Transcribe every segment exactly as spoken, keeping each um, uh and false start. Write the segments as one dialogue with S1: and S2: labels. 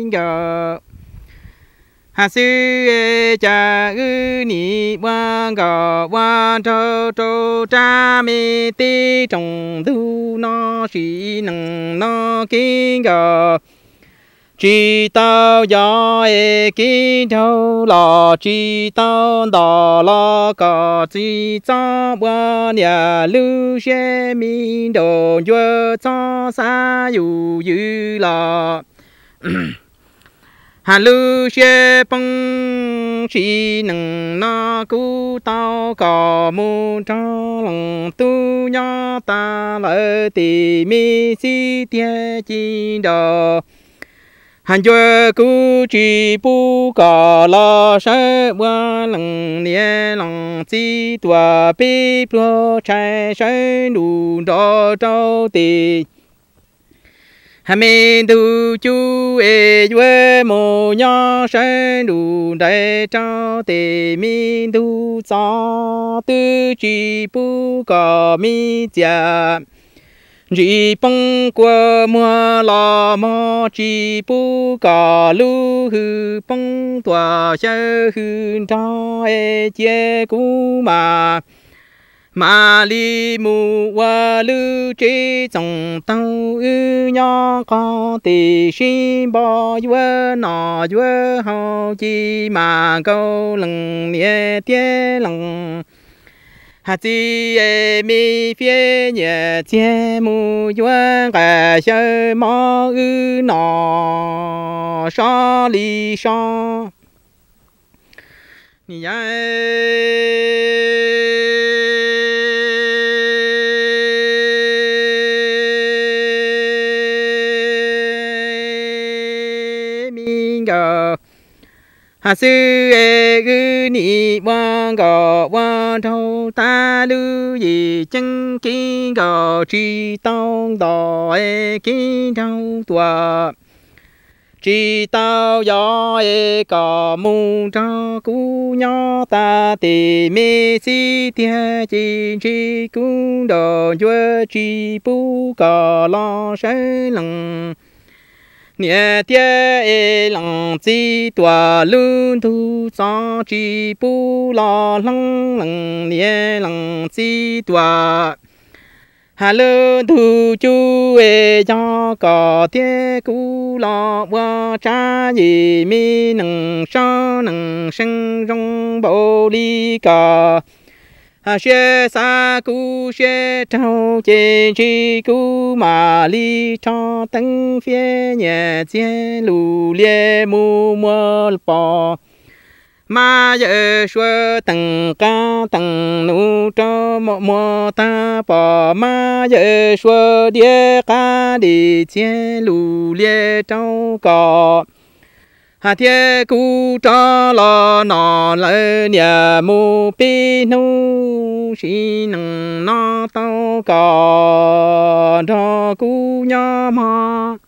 S1: kinh gờ hà sư cha ư ni quan gờ quan trâu trâu cha mi ti trồng thu nó chỉ nằng nó kinh gờ chỉ tao gió e kinh châu lò chỉ tao đò lò có chỉ cho quan nhà lưu xe mi đồ chúa cho xa yu yu lò hà lưu xe bông chỉ nâng nó cú tao có mu cho lòng tu nhỏ ta lỡ tì mi si tia chi đồ hàn chúa cú chỉ bu có lo sợ qua lòng nia lòng chi tua bi pro trái sợ đủ đó trâu tì hà mi tu chú e chúa mồ nhỏ sợ đủ đại trâu tì mi tu cho tư chỉ bu có mi cha chỉ bông qua mưa lò mò chỉ bu cả lu hư bông tỏa sơ hư cho e che cú mà mà li mù qua lu chế trồng tàu ư nhỏ có tì xin bỏ vua nọ vua hậu chi mà câu lần nhẹ tiếc lần hà chi e mi phía nhà che mu yuan cả sơ mò ư nọ sa li sa ni ya mi ga hà sư e ư ni quan gò quan thâu ta lưu gì chân kinh gò chi tông đò e kinh thâu tua chi tao gió e cò mu cho cú nhỏ ta tì mê si tia chi chi cú đồ chúa chi bu cò lo sấy lòng nhẹ tia e lòng chi tua luôn thu cho chi bu lo lăng lăng nhẹ lòng chi tua hà lư thu chu e cho có tia cú lo qua cha gì mi nằng sa nằng sinh trong bộ đi cả hà xe xa cú xe trâu chê chi cú mà li cho tăng phía nhà che lù lia mu mơ bò mà giờ xua tầng ca tầng nu cho mò mò ta bò mà giờ xua đĩa ca đi che lù lia trâu cò hà thiên cú cho lo nọ lỡ nhà mu pi nu xí nằng nó tao cò cho cú nhỏ mà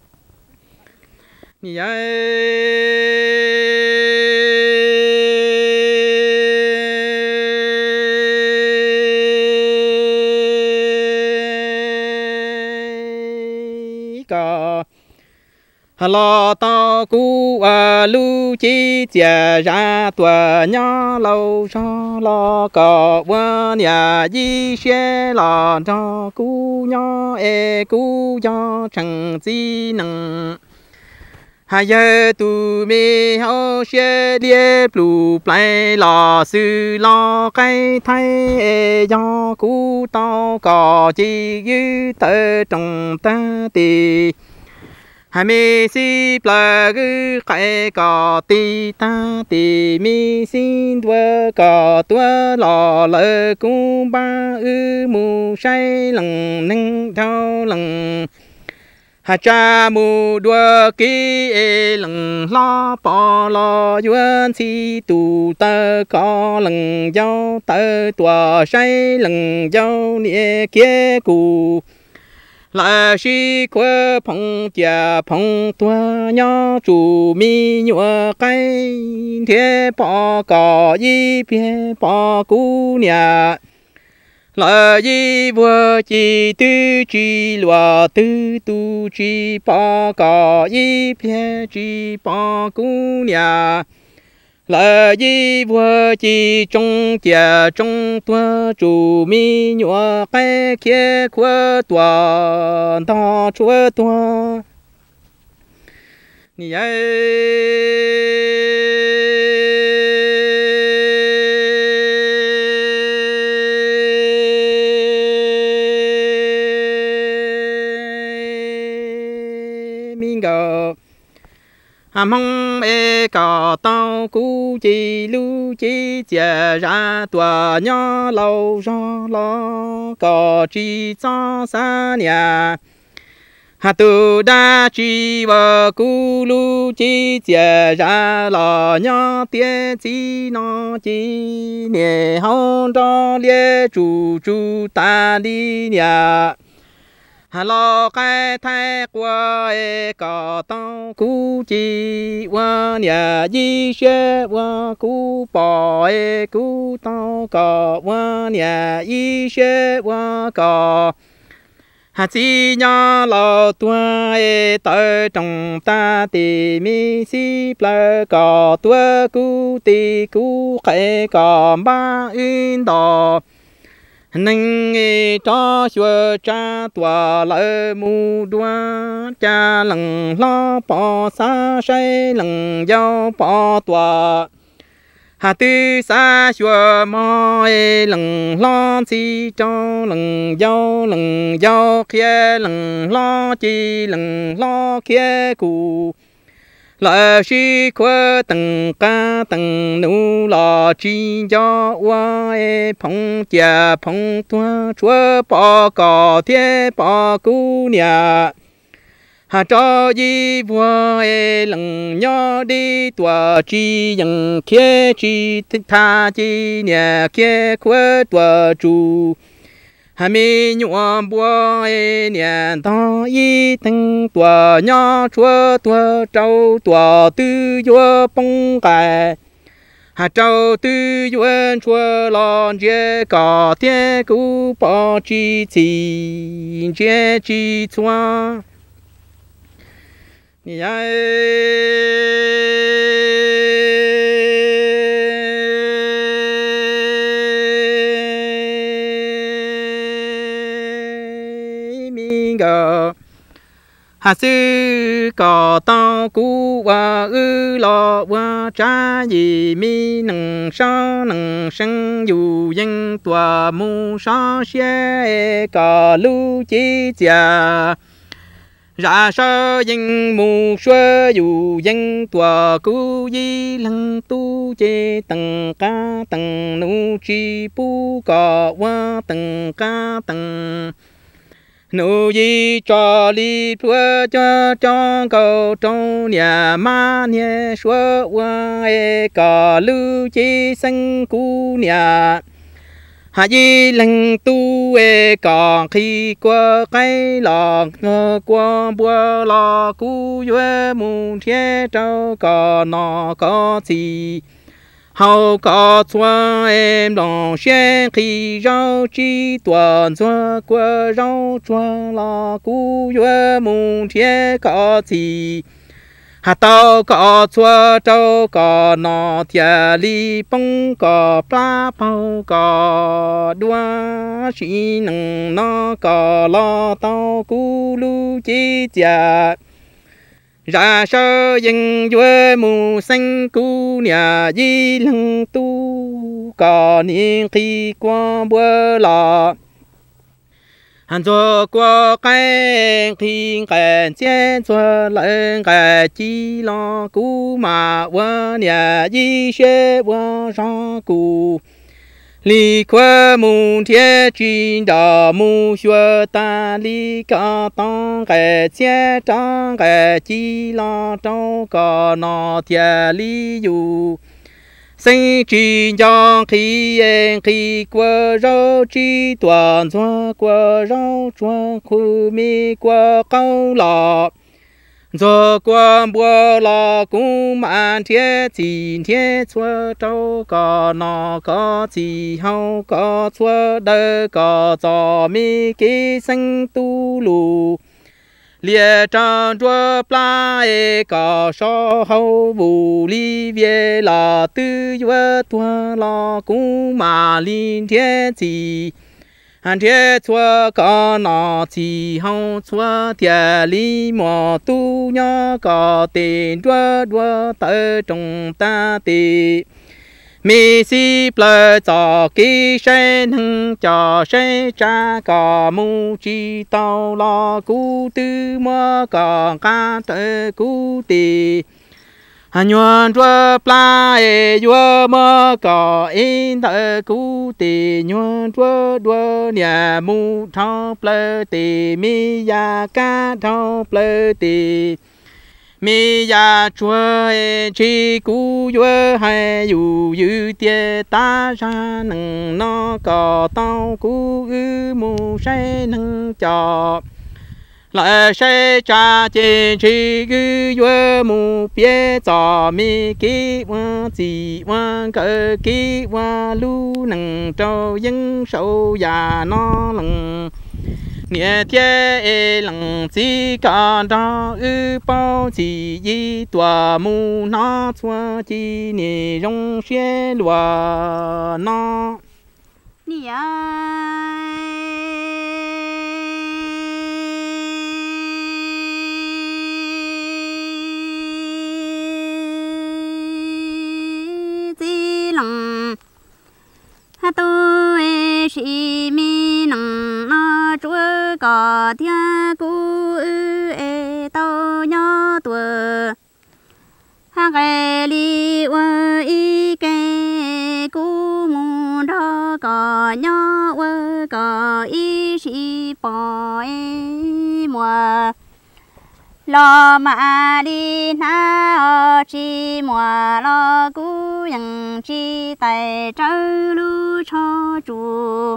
S1: cò lo tao cú à lu chi chia ra tua nhỏ lâu cho lo cò qua nhà di xe lo cho cú nhỏ e cú cho chẳng gì nằng hai giờ tu mi hao xe đi blu play lo sư lo cái thay e do cú tao cò chi dư tơ trong ta tì hai mi si pla ư khai cò ti ta ti mi xin tua cò tua lò lơ cung ba ư mu say lần nâng thao lần hà cha mu đua kí e lần lo bỏ lo yuan si tu tơ có lần giao tơ tua say lần giao nia kia cù là si quơ phong chia phong tua nhỏ chủ mi nhua cái thế bỏ cỏ y bia bỏ cú nhà là y vua chỉ tư chỉ loa tư tu chỉ ba cả y phía chỉ ba cú nhà là y vua chỉ trong gia trong tua chủ mi nhua cái kia qua tua ta chúa tua ni ai ngờ à mong e cò tao cú chi lu chi chia ra tua nhỏ lâu ra lo cò chi cho xa nhà hà tu đa chi và cú lu chi chia ra lo nhỏ tie chi nó chi nè hông cho lia chủ chủ ta đi nhà hello cái thái qua e cò tao cú chi qua nhà di xe qua cú bò e cú tao cò qua nhà di xe qua cò hà chi nhỏ lo tua e tới trong ta thì mi si plơ cò tua cú ti cú khai cò ba in đò nâng cho xua cha tòa lỡ mù đoan cha lần lo bỏ xa say lần giao bỏ tòa hà tư xa xua mò lần lo chi cho lần giao lần giao kia lần lo chi lần lo kia cụ lại si qua từng ca từng nụ lò chi cho qua phong chia phong tua chúa bỏ cỏ thế bỏ cú nhà hà cho di vua lần nhỏ đi tua chi yang kia chi tha chi nhà kia qua tua chủ hà mi nhua bùa nhà to y tăng tua nhỏ chúa tua trâu tua tư vua bông cài hà trâu tư vua chúa lon dê cỏ thế cú bỏ chi chi dê chi chua nhà hà sư cò tao cú và ư lo và cha gì mi nằng sa nằng sinh dù dân tòa mu sa xe cò lu chi cha ra sa dân mu xuơ dù dân tòa cú di lăng tu chê tầng ca tầng nu chi pu cò và tầng ca tầng nô di cho li thua cho cho cầu trong nhà ma nhẹ xua qua e cò lưu chi sinh cú nhà hà di lăng tu e cò khi qua cái lò qua bùa lò cú yue mù thế trâu cò nọ có gì hậu có xóa em lòng xe khi rau chi toàn xóa qua rau xóa là cú yue mùng thế có gì hà tao có xóa trâu có nọ thia li bông có pla bao có đua chỉ nâng nó có lo tao cú lu chi cha ra sơ dân vua mù xanh cú nhà di lăng tu có niên khi qua bữa lò hắn cho qua cái khi cái chết cho lại cái chi lo cú mà qua nhà di xe qua ra cú li qua mù thế chi đào mù xua ta li cả tông cái chết trong cái chi lo trong có nọ thế li dù sinh chi trong khi em khi qua rau chi toàn cho qua rau cho khu mi qua câu lọ giờ qua bữa là cũng mang thiết chỉ thiết chúa trâu có nó có chỉ hậu có chúa đỡ có cho mi ký sinh tu lù liệt tròn chúa pla e có so hậu vũ li về là tư chúa tua là cũng mà linh thiết chỉ anh thế chúa có nó chỉ hậu chúa thiệt lý mò tu nhỏ có tiền chúa chúa tới trong ta tì mi si ple cho kỹ sen hưng cho sen cha có mu chi tao lo cú tư mò có ca tới cú tì anh nhuận chúa pla e chúa mơ có in thơ cú tì nhuận chúa chúa nhà mu thao ple tì mi ya ca thao ple tì mi ya chúa e chi cú chúa hay yu yu tia ta ra nâng nó có tao cú ư mu say nâng cho lại sẽ cha trên chỉ cứ vừa mu bia cho mi kí hoa chỉ hoa cỡ kí hoa lu nằng trâu dân sâu già nó lằng nghĩa thế lằng chỉ cả đó ư bao chỉ y tua mu nó chua chỉ nhẹ rong xe lúa nó
S2: nhẹ ha tu e shi mi nang na chúa có thiên cú e tao nhớ tuổi ha cái li wa i cái cú mu đó có nhớ wa có i shi bỏ e mùa lo mà đi na ở chi mùa lo cú yang chi tại trâu lu cho chủ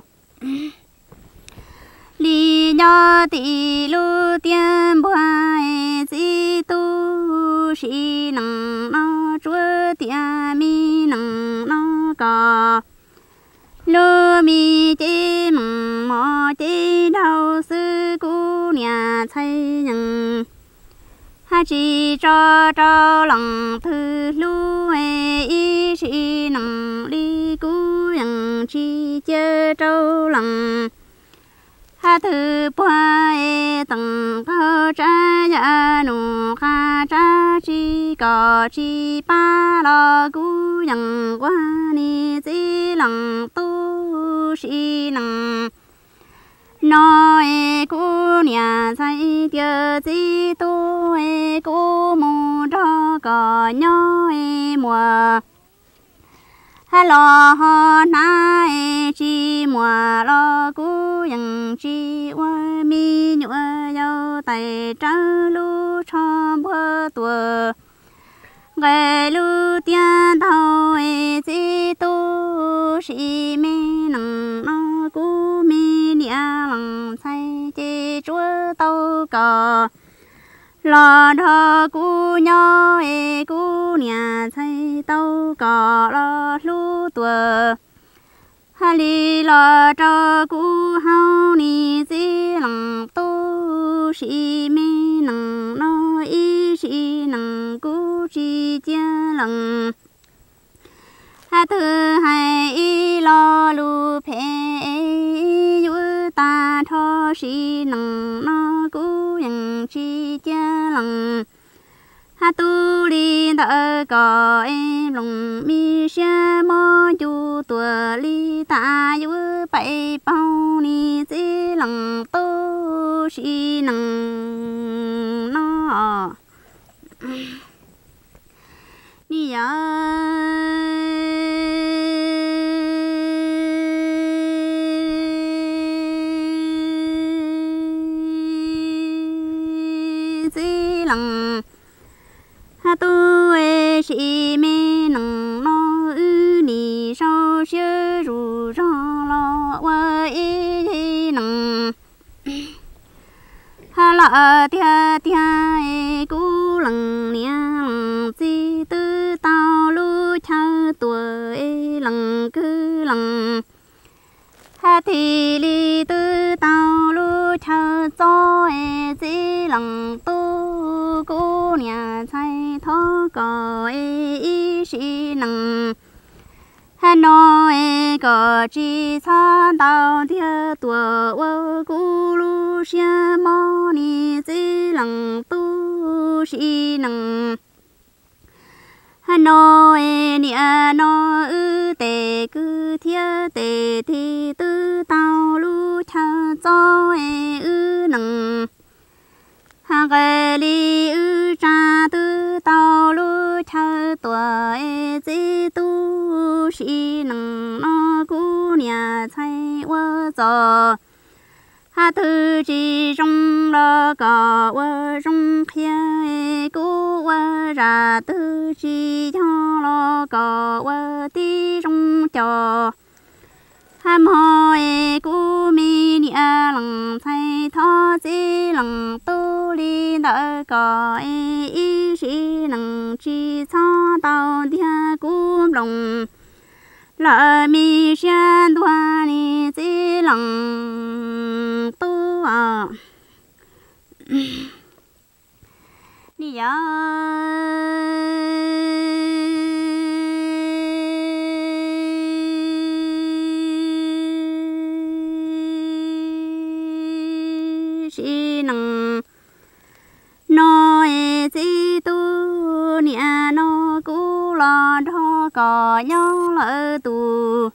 S2: li nhớ tỷ lu tiền bùi gì tu si nằng nó chúa tiền mi nằng nó có lu mi chi mừng mò chi đâu sư cú nhà xây nhằng ha chỉ cho cho lòng thư lu e y chỉ nằng đi cú yang chi chơ trâu lòng ha thư qua e tầng cao cha ya nu ha cha chi có chi ba lo cú yang qua ni chỉ lòng tu si nằng nói cú nhà xây tiêu gì tu e cú mu cho có nhớ e mùa hello na e chi mùa lo cú yang chi wa mi nhua yo tay trắng lu cho bữa tuổi ngày lu tiền thâu e gì tu si mi nằng nó cú mi nia lằng say chi chúa tao có lo đó cú nhớ e cú nhà say tao có lo lu tuổi ha li lo cho cú hao ni gì lằng tu si mi nằng nó y si nằng cú chi chia lằng ha thứ hai y lo lu phe yu ta tho si nằng nó cú yang chi chia lằng ha tu li thơ có em lòng mi xe mò chu tua li ta yu bảy bao ni si lằng tu si nằng nó ni ya si lằng ha tu e si mi nằng nó ư ni sao xưa ru cho lo wa y nằng ha la lỡ tia tia cú lần nia lần chi tư tao lu cha tuổi lần cứ lần ha thì li tư tao lu cha cho e chi lần tu cú nhà chạy thọ có e y sĩ năng hà nội có chỉ xa đào thiên tuổi ô cú lu xe mò ni chỉ lăng tu sĩ năng hà nội nia nó ư tề cứ thiên tề thì tư tao lu cha cho e ư năng hà cái li ư cha tư tao lu cha tuổi chỉ tu sĩ năng nó cú nhà chạy qua giờ hà thứ chỉ trong lo có qua trong kia cú qua ra thứ chỉ cho lo có qua tí trong trò ham hỏi cú mi nia lăng chạy thọ chỉ lăng tu li đỡ có ý sĩ năng chỉ cho tao dia cú lòng lỡ mi sen đoan ni chỉ lăng tu à đi giờ chỉ năng nói chỉ tu nia nó cú lo đó có nhau lỡ tu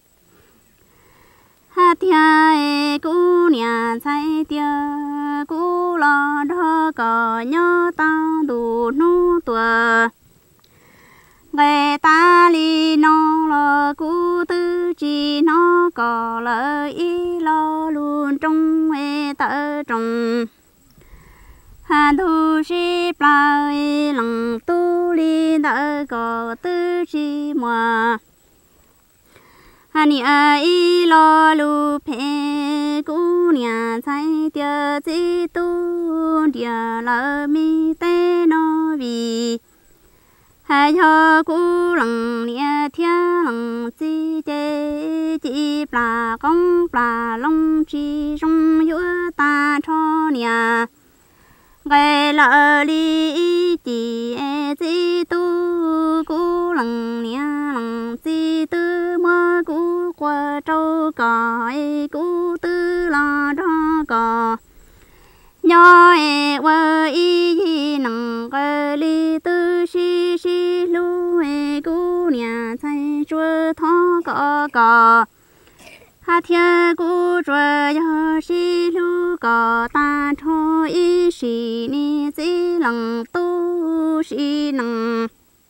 S2: ha thia cú nia chạy tia cú lo đó có nhau tao đủ nu tua người ta li nó lo cú tư chi nó có lợi ý lo luôn trong e tơ trong hà thu si plai lăng tu li đỡ có tư chi mùa hà ni ai lo lu phe cú nhà chạy tia chi tu dia lỡ mi tê nó vì hà cho cú lăng nia thia lăng chi chê chi pla công pla long chi trong giữa ta cho nia cái lỡ li chỉ e chi tu cú lăng nia lăng chi tư mơ cú qua trâu cò e cú tư lo đó cò nhỏ e qua y nằng cái li tư si si lu e cú nia chạy chua thọ cò cò hà thiên cú chua yo si lu cò ta cho y sĩ ni chỉ lăng tu sĩ năng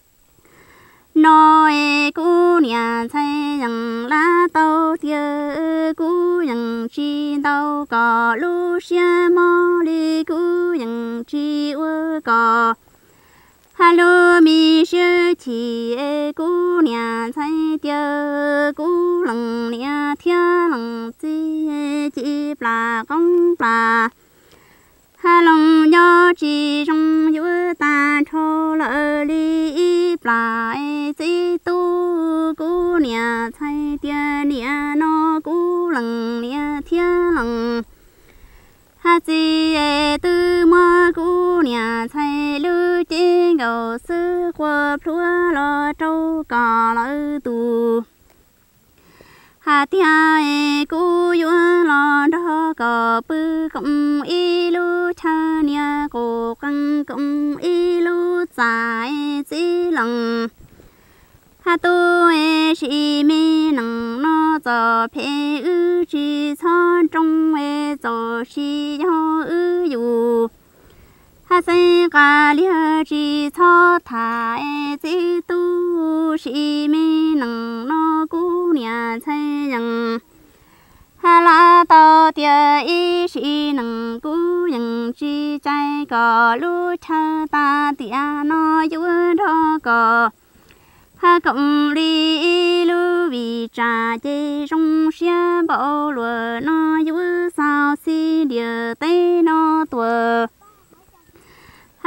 S2: nói cú nhà chạy rằng lá tàu tia cú rằng chi tàu cò lu xe mò đi cú rằng chi ua cò hello mi sư chỉ cú nhà chạy tia cú lăng nia thia lăng chi chi pla công pla hà lòng do chỉ trong giữa ta cho lỡ li pla chỉ tu cú nia chạy tia nia nó cú lăng nia thia lăng hà chỉ tư mơ cú nia chạy lưu trên cầu sư qua plua lo trâu cò lỡ tu hà tia cú yua lo đó có bự công y lu cha nia cố căng công y lu dài chỉ lăng hà tu e chỉ mi năng nó cho phe ư chỉ cho trong e cho chỉ cho ư yu hà say cả lia chỉ cho thà e chỉ tu chỉ mi năng nó cú nia chạy rằng hà la tao tia y chỉ năng cú yang chỉ chạy có lu cha ta tia nó yu đó có hà cộng li lu vì trà chê trong xe bao lúa nó yu sao xi địa tây nó tua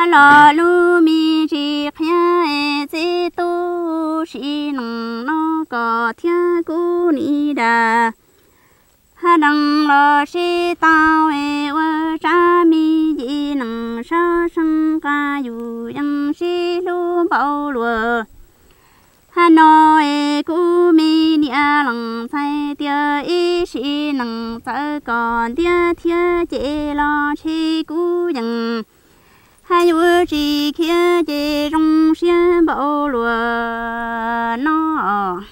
S2: hà lo lu mi chỉ khía chỉ tu chỉ nông nó có thiên cú ni đà hà đăng lo chỉ tao e vợ cha mi chỉ nông sa sinh ca yu yang chỉ lu bao lúa hà nội cú mi nia lăng sai tia ý chỉ nông sai còn tia thiên chỉ lo chỉ cú yang hai vợ chỉ kia chỉ trong xiên bao lúa nó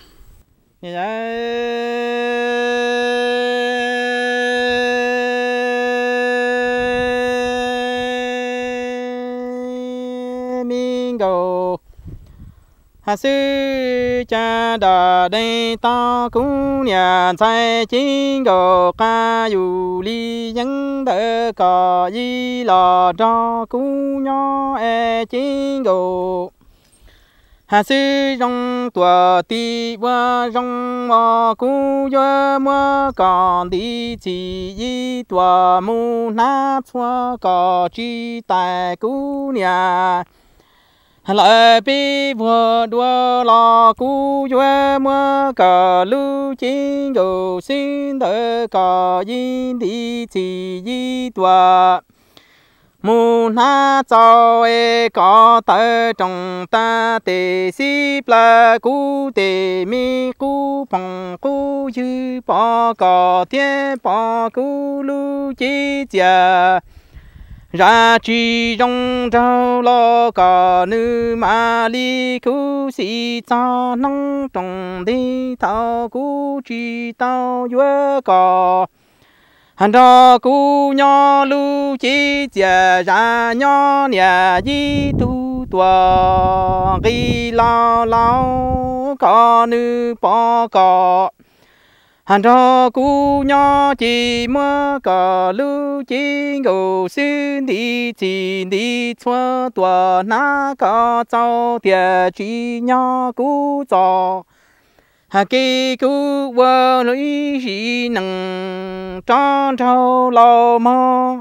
S1: mình go hà sư cha đà đây ta cũng nhà sai chính go ca yu li dân đỡ có gì lo cho cũng nhỏ e chính go hà sư trong tua ti qua trong mò cú yo mò còn đi chỉ y tua mu na chua có chi tại cú nhà lại bi vừa đua lo cú yo mò có lu chính go xin đỡ có y đi chỉ y tua mù na cho e có tới trong ta tê si pla cú tê mi cú phong cú dư bỏ có thiên bỏ cú lu chi chia ra chỉ trong trâu lo có nữ mà li cú si cho nông trong đi thao cú chỉ tao dưa có hành ra cú nhỏ lu chi chia ra nhỏ nhà di tu tua ghi lao lao có nữ bỏ có hành ra cú nhỏ chỉ mơ có lu chi ngô xin đi chỉ đi chua tua na có cháu tiệt chỉ nhỏ cú cho hà kê cú vợ lưỡi gì nằng tròn trâu lo mò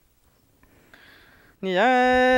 S1: nhớ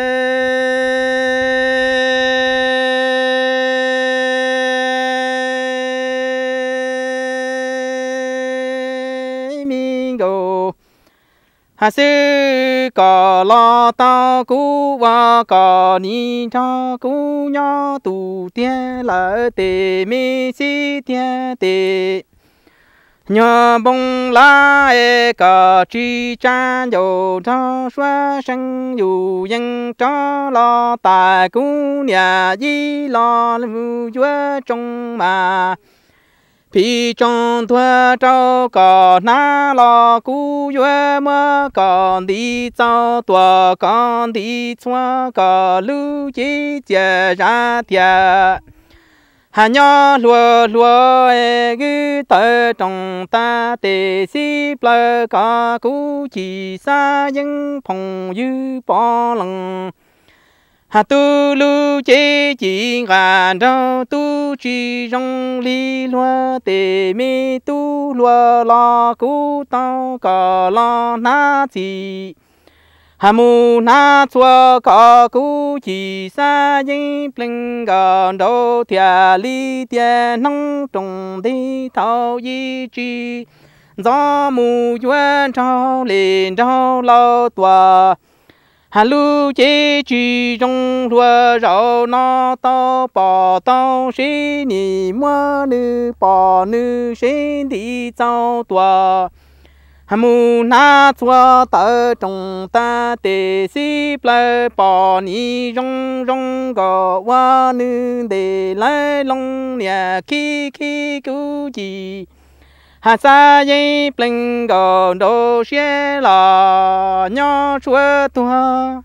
S1: mình go hà sư có lo tao cú và có ni cho cú nhỏ tu tiên lại tê mi si tiên tê nhờ bông lá e cả chi chan dầu cho xóa sinh dù dân cho lo tài cú nhà di lo lu chúa trong mà phi trong thua trâu có na lo cú chúa mơ còn đi cho tua còn đi xóa có lu chi chia ra thiệt hà nhỏ lúa lúa e gư tơ trong ta tê si plơ có cú chỉ xa dân phong dư bỏ lòng hà tu lu chế chỉ gà rau tu chỉ trong li lúa tê mi tu lúa lo cú tao có lo na chỉ hà mu na chua có cú chỉ xa dân pleng gòn đô thia li tiền nông trồng đi thao y chi gió mu duyên trao lên trao lâu tua hà lu chế chi trong lúa rau nó tao bỏ tao xí ni mua nữ bỏ nữ xí đi trao tua mu na chua tơ trong ta tê si plơ bỏ ni rong rong gò wa nữ để lại long nhà khi khi cứu gì hà sa dây pleng gò đô xe là nhỏ chua tua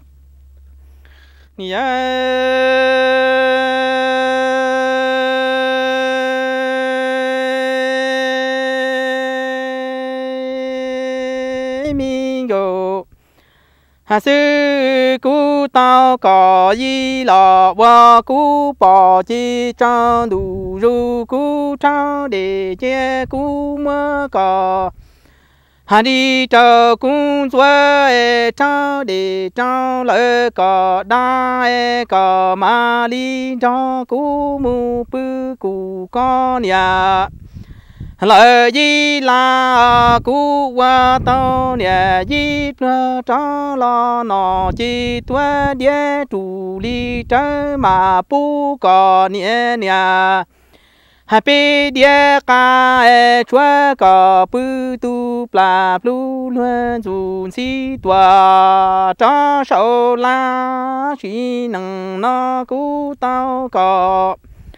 S1: hà sư cú tao có gì lọ và cú bỏ chi cho đủ ru cú trao để che cú mơ có hà đi chờ cũng chúa cho để cho lỡ có đa có mà đi cho cú mu bư cú con nhà lỡ gì là cú qua tao nhà gì cho lo nó chỉ tua đĩa chủ lý trái mà bu có nhẹ nhà happy đĩa ca chúa có bư tu pla plu luôn dù si tua cho sầu la chỉ năng nó cú tao có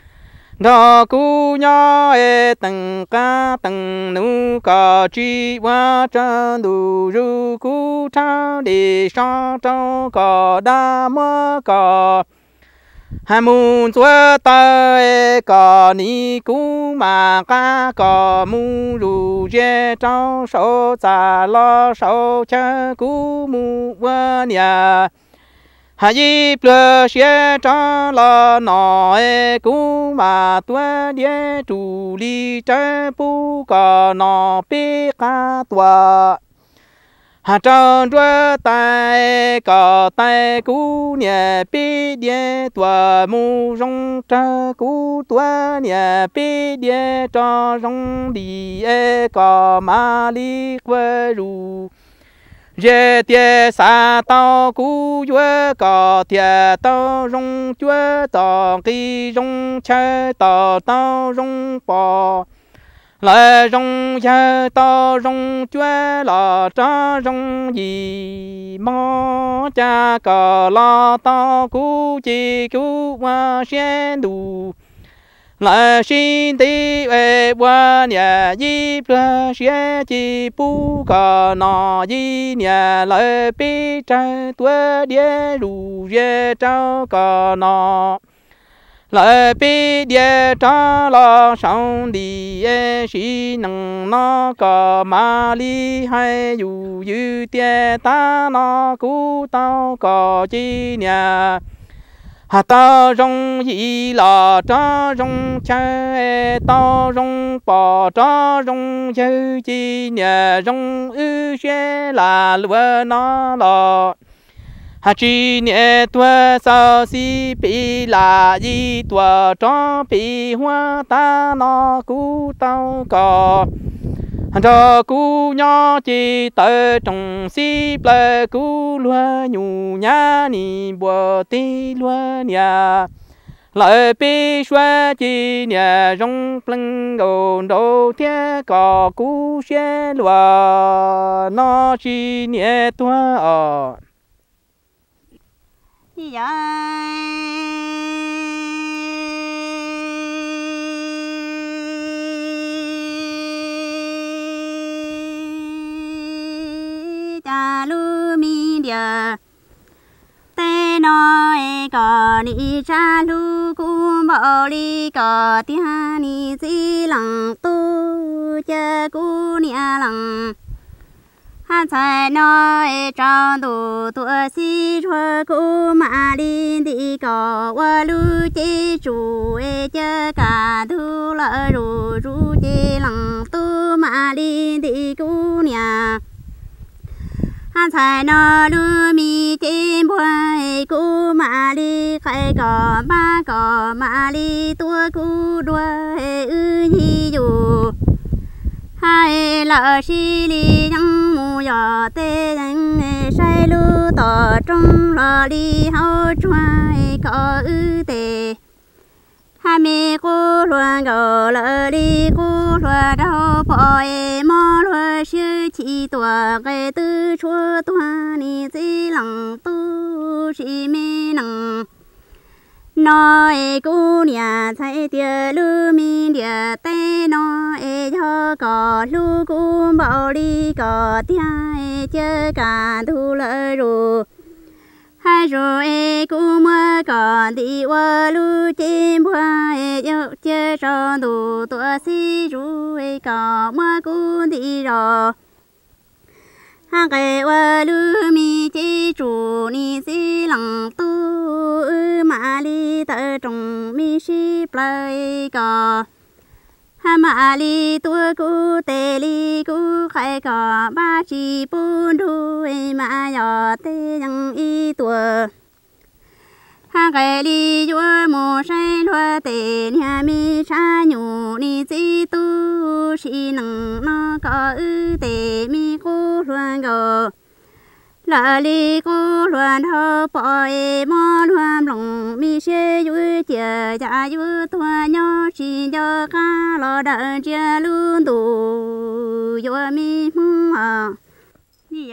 S1: đó cú nhỏ từng ca từng nu có chỉ qua chân đủ ru cú trao để cho trâu có đa mơ có hai môn chúa tay có ni cú mà ca có mu ru dê trâu sâu già lo sâu cha cú mu qua nhà hà yi plơ xe cho lo nọ cú mà tua đĩa chủ lý trái bu có nọ bê ca tua hà tròn chúa tay có tay cú nhà bê đĩa tua mu rong tra cú tua nhà bê đĩa cho rong đi có mà đi qua ru dễ tiệt xa tao cú chúa có tiệt tao rong chúa tao khi rong chơi tao tao rong bò lại rong chơi tao rong chúa là cha rong gì mò cha cờ lo tao cú chỉ cú qua xe đủ lại xin đi về qua nhà di ra xe chỉ bu cả nọ di nhà lại bi trái tua đĩa rủ dê trao cả nọ lại bi đĩa trao lo xong đi xin năng nó cả mà li hay dù như tia ta nó cú tao cả chi nhà hà tao rong gì là cho rong chơi tao rong bò cho rong chơi chi nhà rong ư xe là lúa nó lò hà chi nhẹ tua sao si bị là gì tua cho bị hoa ta nó cú tao cò cho cú nhỏ chỉ tới trong si ple cú lúa nhủ nhá ni bùa ti lúa nhà lại bi xoa chỉ nhà rong pleng đồ đồ thế có cú xe lúa nó chỉ nhẹ tua ở
S2: lu mi địa tê nói có đi cha lu cũng bảo đi có tia ni gì lăng tu cha cu nia lăng han sai nói trong tu tu si chua cu mà đi đi có qua lu chi chủ cha cả thu lợi ru ru chi lăng tu mà đi đi cu nia han sai nó lu mi chim bơi cu mà đi khai cò ba cò mà đi tua cu đua ư nhi dù hai lợ xì li nhăng mù giò tê nhăng say lu tỏ trong lò đi hao choai cò ư tê hai mẹ cô luôn gò lợ đi cô luôn đâu bỏ mò luôn sư chỉ tua cái tư chua tua ni chỉ lăng tu chỉ mẹ nằng nói cô nhà thấy tia lu mi địa tê nói cho có lu cô bảo đi có tia chơi cả thu lợi rồi hai rồi cô mới còn đi qua lu chim hoa yêu chơi trò đủ tua si rồi có mới cô đi rồi hai cái qua lu mi chỉ chủ ni si lăng tu mà đi tới trong mi si play có hai mà đi tua cô tê li cô khai ai có ba chỉ bốn đuôi mà nhỏ tê yang y tuổi ha cái đi vua mồ say lúa tê nhà mi cha nhủ ni chỉ tu chỉ nâng nó có ư tê mi cô luôn go là li cô luôn thâu bội mò luôn lòng mi xe vui chia cha vui thua nhau chỉ cho cá lo đợi chia luôn đủ vui mi mong à gì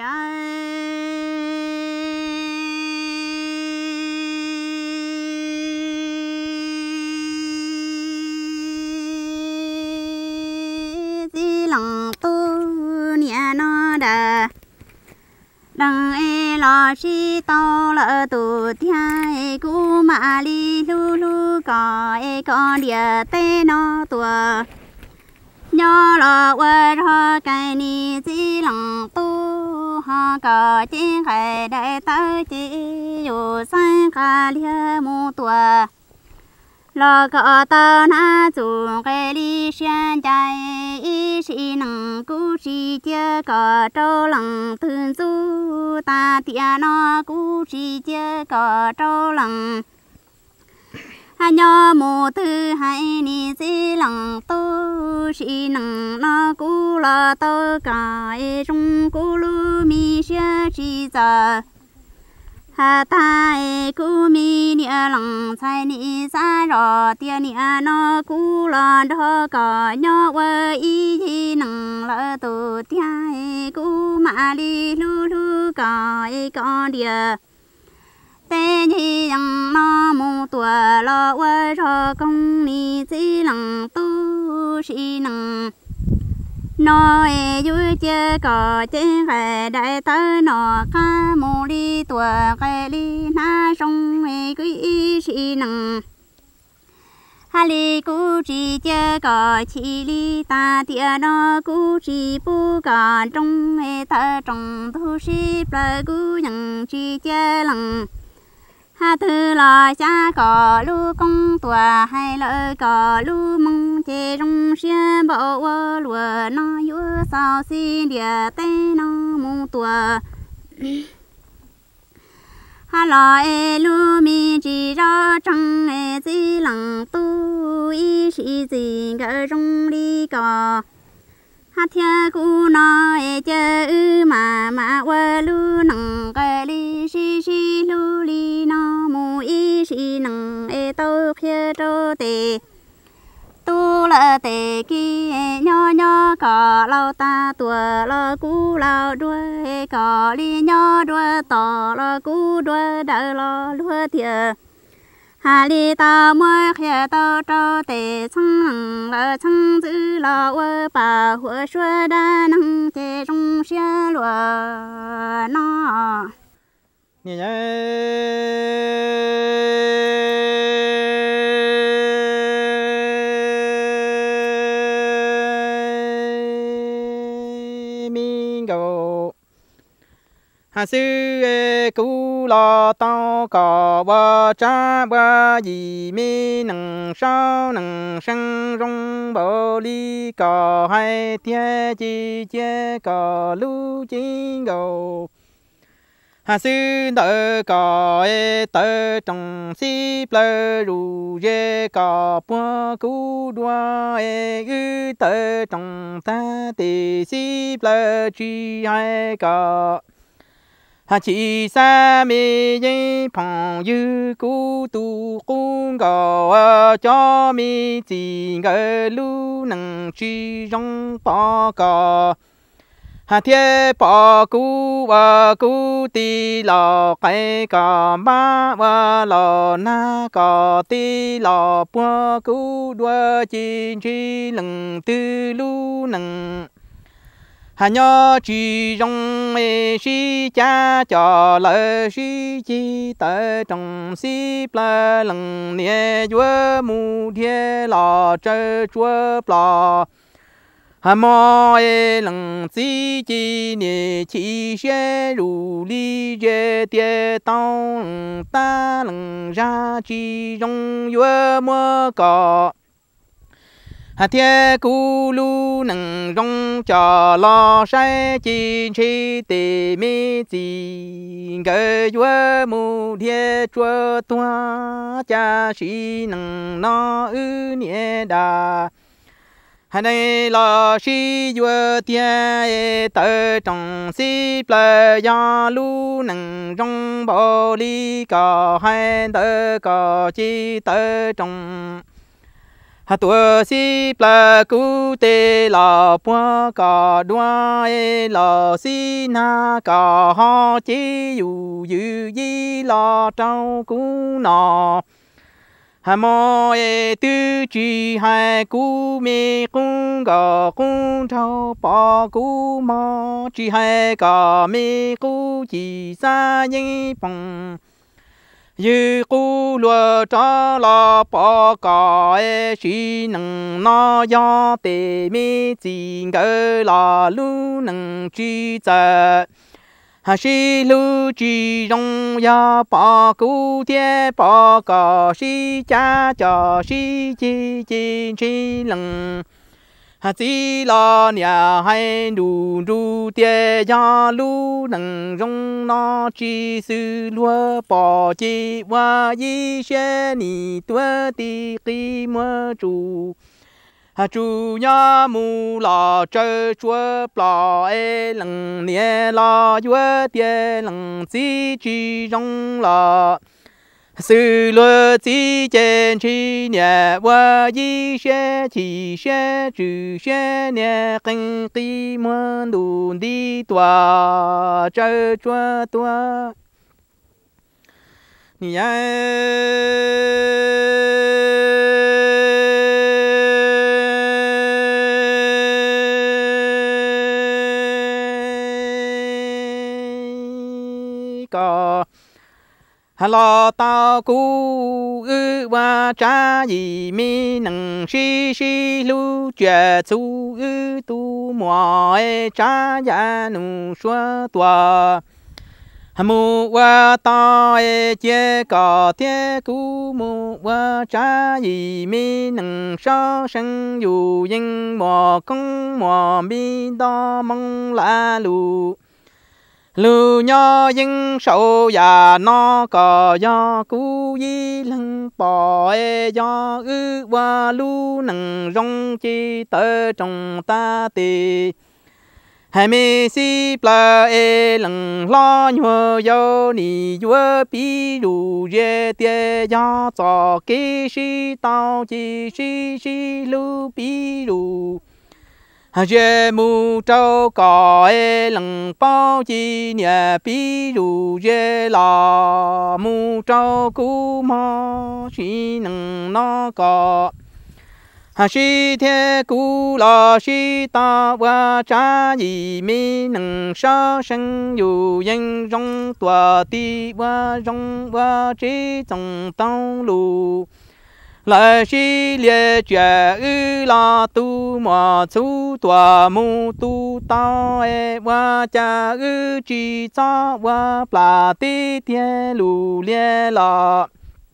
S2: lòng tu nhà nó đã đằng e lo chi to lỡ tụ thai cú mà li lu lu có e con địa tê nó tua nhớ lo quên ho cái ni chỉ lòng tu ha có chỉ cái đại tới chỉ dù sang cả lia mu tua lo có tao na chủ cái đi xem chạy ý sĩ năng cú sĩ chưa có trâu lòng thương du ta tia nó cú sĩ chưa có trâu lòng hai nhỏ mù thứ hai ni sĩ lòng tu sĩ năng nó cú lo tao cái trong cú lu mi xe chỉ giờ hà tai cú mi nia lòng sai ni sa rò tia nia nó cú lo đó có nhỏ vợ y nằng lỡ tụ tia cú mà li lu lu có con địa tê nhi yang nó mu tua lo vợ cho công ni chỉ lòng tu sĩ nằng nó vui chơi có trên cái đại tới nó cá mù đi tua cái đi na sông quý sĩ nằng hà li cú chỉ chơi có chỉ li ta tia nó cú chỉ bu cả trong ta trong thu sĩ bờ cú nhận chỉ chơi lằng hà thư lo cha có lu công tua hay lỡ có lu mong chê trong xe bộ lùa nó vua sao xin địa tê nó mu tua hà lo e lu mi chỉ ra trăng e chỉ lăng tu y sĩ gì gỡ trong đi có hà thia cu nó e chơ ư mà mà qua lu nằng cái li xi xi lu li nó mu y sĩ nằng e tâu khia trô tê tu là tê ki nho nho có lao ta tua lo cu lao đuôi có li nho đuôi tỏ lo cu đuôi đỡ lo lúa thiệt hà li ta mua khía tao trâu tê chăng lỡ chăng giữ lo ơ bà hùa xua đa năng chê trong xe lúa nó
S1: nè nhá mi go hà sư cú lo tao có bờ cha bờ gì mi nằng sao nằng sang rong bờ li có hai tia chi chia có lu chi go hà sư đỡ có tơ trong si plơ ru dê có bua cú đua ư tơ trong ta tì si plơ chi hai có hà chỉ sa mi dây phong dư cú tu cú gò cho mi chỉ ngờ lu nằng chi rong bỏ cò hà thiê bỏ cú và cú ti lò cái cò ba và lò na cò ti lò bua cú đua chi chi lần tư lu nằng hà nhớ chỉ trong mê si cha cho lỡ si chi tới trong si plơ lần nia chúa mu thiê lò trơ chúa plò hà mò lần si chi nia chi xe rù li dê tia tao ta lần ra chi trong chúa mua cò hà thiên cú lu nâng rong cho lo sai chi chi tì mi chi ngờ chúa mu thiên chúa tua cha si nâng nó ư nhẹ đà hà này lo si chúa thiên tơ trong si ple ya lu nâng rong bao li cả hai tơ cả chi tơ trong hà tua si pla cu tê la pua cả đoa e la si na cả ha chi yu yu yi la trâu cu nọ hà mò e tư chi hai cu mi cung gà cung trâu pa cu mò chi hai cả mi cu chi sa yin phong yu cu lúa cha la pa ca e si nâng na ya tê mi chi ngơ la lu nâng chi za hà si lu chi rong ya pa cu tie pa ca si cha cha si chi chi chi lăng hà si la nhà hai đủ đủ tie ya lu nâng rong na chi sư lúa bỏ chi wa yi xe ni tua ti ki mua chu hà chu ya mu la chơi chúa pla e lăng nia la yue tie lăng si chi rong la sư lúa chi chen chi nhà wa yi xe chi xe chữ xe nhà kinh ti mua đủ đi tòa chơi chúa tua nhà có lo tao cú ư wa cha gì mi nâng si si lu chia chu ư tu mò e cha ya nu xua tua mu wa ta e chia cả thế cú mu wa cha gì mi nâng sa sinh yu yin mò công mò mi da mong la lu lu nho yên sâu ya nó có ya cú yi lăng bỏ e ya ư wa lu nâng rong chi tơ trong ta tì hai mi si pla e lăng lo nhua yo ni yua pi ru ye tie ya cho ki si tao chi si si lu pi ru hà dê mu trâu cò e lăng bao chi nhà pi ru dê la mu trâu cú mò chi nâng nó cò hà si thế cú la si ta wa cha gì mi nâng sa sinh yu yên rong tua ti wa rong wa chi trong tao lu lại si liệt chia ư la tu mà chú tua mu tu tao e wa cha ư chi cha wa pla ti tie lu lie la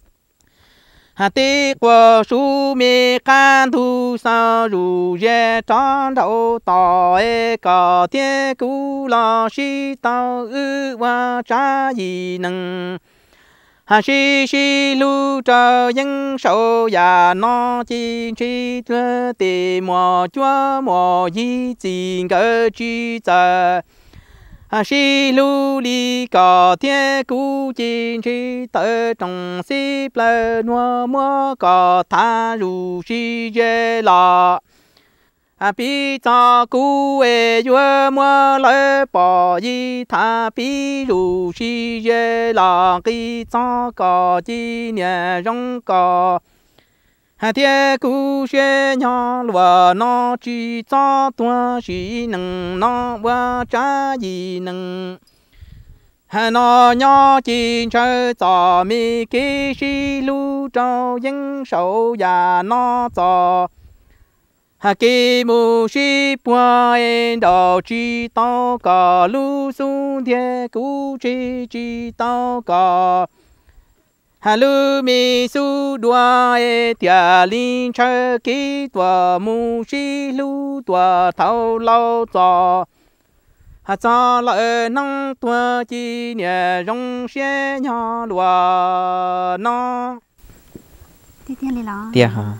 S1: hà ti qua su mi can thu sa ru ye chan đầu tao e cả tie cu la si tao ư wa cha gì nâng hà si si lu trơ yên sâu ya nó chi chi thưa tì mò chúa mò yi chi ngỡ chi giờ hà si lu li cò thiên cú chi chi tơ trong si ple nuo mua cò tha ru si ye la à pi cha cú e yue mua lỡ bỏ yi tha pi ru si ye la ki cha cò chi nhà rong cò hà thiên cú xe nhỏ lúa nó chi cha tua si nâng nó wa cha yi nâng hà nó nhỏ chi chơi cho mi ki si lu trâu yên sâu ya nó cho hà kỳ mu si bua en đào chi tao cả lu sun thiên cú chi chi tao cả hà lu mi su đua e tia linh chơi kí tua mu si lu tua thâu lâu trò hà cho lại năng tua chi nhẹ rong xe nhỏ lúa nó
S2: tiếp theo là lo
S1: tia hả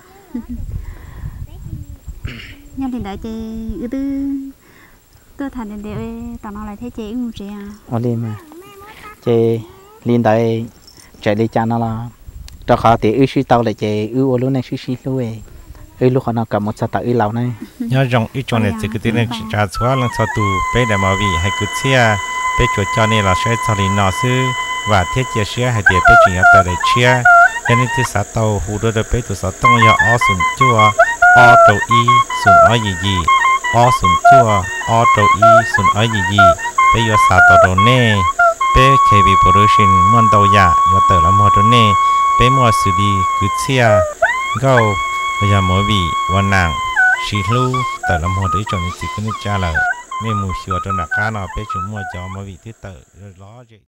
S2: nhau thì đợi chị ư tư tôi thành đến đều tao nói lại thế chị cũng chị à
S1: ở đây mà chị liên đại chạy đi cha nó là cho họ thì ư suy tao lại chị ư ô lúc này suy suy luôn ấy ư lúc họ nào cầm một sợi tao ư lâu này
S3: nhớ rằng ít cho nên chỉ cái tiếng này trả xóa lần sau tu bé để mà vì hay cứ chia bé chuột cho nên là sẽ cho nên nó sư và thiết chia sẻ hay để bé chuyện ở tại để chia cho nên thì sát tàu hú đôi bé tụi sát tông giờ ở sườn chua ở đầu y sườn ở gì gì ở sườn chua ở đầu y sườn ở gì gì bé giờ sát tàu đầu nè bé khi bị production muốn đầu ya giờ tới là mua đầu nè bé mua xử lý cứ chia go bây giờ mỗi vịวันnàng xí lu tới là mua để cho nên chỉ có nên trả lời nên mua sữa cho nạc cá nào bé chúng mua cho mỗi vị thiết tự rồi lo vậy